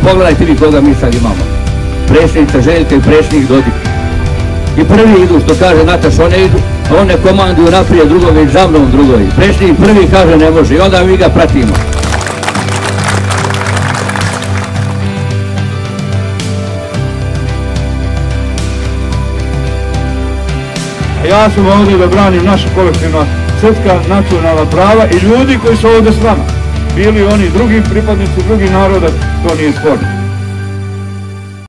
pogledajte vi koga mi sad imamo. Predsjednica Željka i predsjednik Dodik. I prvi idu, što kaže Nataša, one idu, one komanduju naprijed, drugovi za mnom drugovi. Predsjednik prvi kaže ne može i onda mi ga pratimo. Ja sam ovdje da branim naša kolektivna srpska nacionalna prava i ljudi koji su ovdje s nama. Bili oni drugi pripadnici drugih naroda, to nije sporno.